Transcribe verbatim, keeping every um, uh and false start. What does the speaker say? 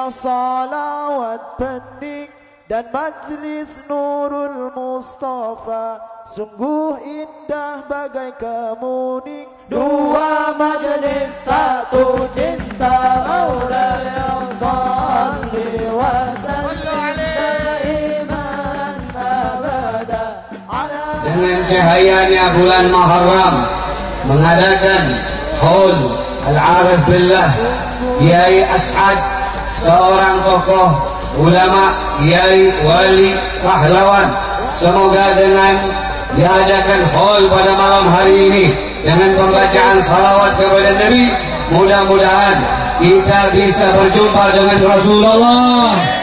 salawat bening dan majlis Nurul Mustafa, sungguh indah bagai kemuning. Dua majlis satu cinta Maula yang salli wa sallim daiman abada. Dengan cahayanya bulan Muharram mengadakan haul Al-Arif Billah Kiai As'ad, seorang tokoh ulama, kiai, wali, pahlawan. Semoga dengan diadakan haul pada malam hari ini dengan pembacaan salawat kepada Nabi, mudah-mudahan kita bisa berjumpa dengan Rasulullah.